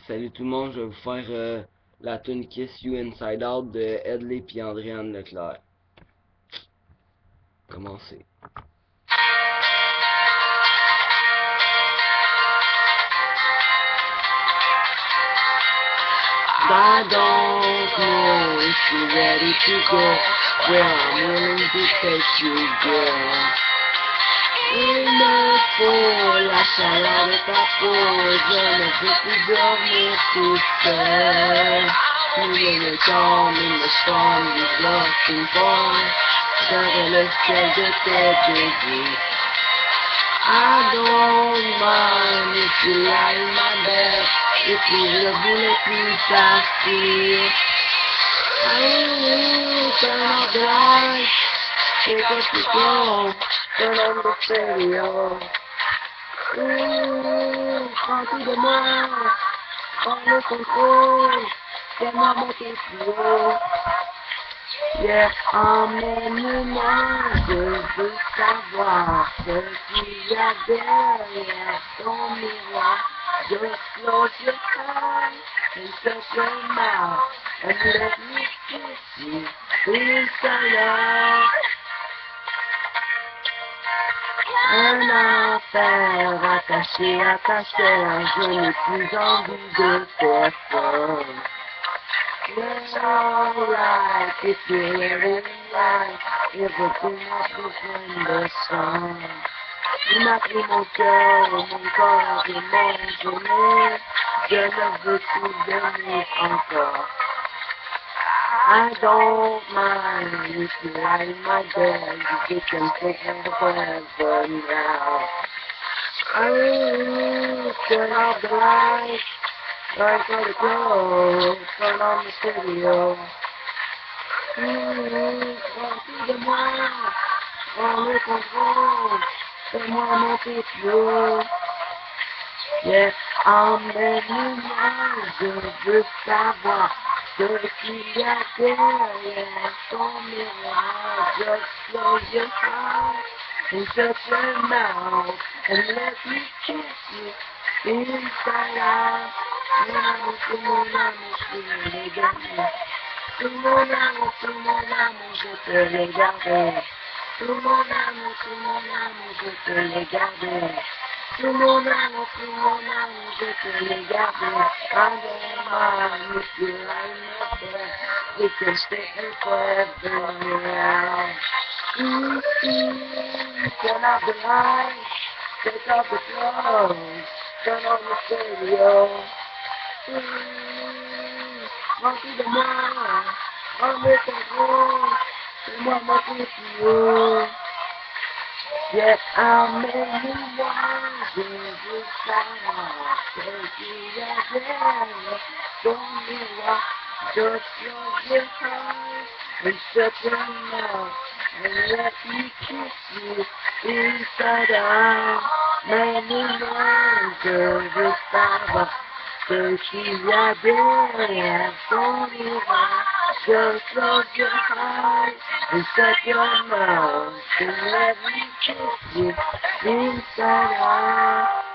Salut tout le monde, je vais vous faire la tune Kiss You Inside Out de Edley et Andréane Leclerc. Commencez. I don't know if you're ready to go where I'm willing to take you, girl. Il me faut la chaleur de ta peau, je ne peux plus dormir tout seul. Feeling the calm in the storm, you're looking for. J'aurais le ciel de tes désirs. I don't mind if you lie in my bed, if you le voulais plus facile. I turn off the lights, take up the phone, turn on the stereo. Prends tout de moi, prends le contrôle, fais-moi monter plus haut. Yeah, emmène-moi, je veux savoir ce qu'il y a derrière ton miroir. Just close your eyes and shut your mouth and let me kiss you inside out. Un enfer attaché à ta chair, je n'ai plus envie de personne. Well, alright, if you're living life, everything up in the sun. Il m'a pris mon cœur, mon corps et mon genou, je ne veux plus venir encore. I don't mind if you lie in my bed, you can take me forever now. Oh, turn off the lights, turn on the clothes, turn on the stereo. Prends de moi, prends le contrôle, fais-moi monter plus haut. Yeah, emmène-moi, je veux savoir ce qu'il y a derrière ton miroir. Just close your eyes and shut your mouth and let me kiss you inside out. Mon amour, c'est mon amour, je peux le garder. Tout mon amour, je peux le garder. Tout mon amour, je peux le garder. Tout mon amour, je peux le garder. I don't mind if you lie in my bed, we can stay forever now. Turn off the lights, take off the clothes, turn on the stereo. Monter de moi, prends le contrôle, fais-moi monter plus haut. Yeah, emmène-moi, je veux savoir ce qu'il y a derrière ton miroir. Just close your eyes and shut your mouth and let me kiss you inside out. Mène-moi, je veux savoir ce qu'il y a derrière ton miroir. Just close your eyes and shut your mouth and let me kiss you inside out.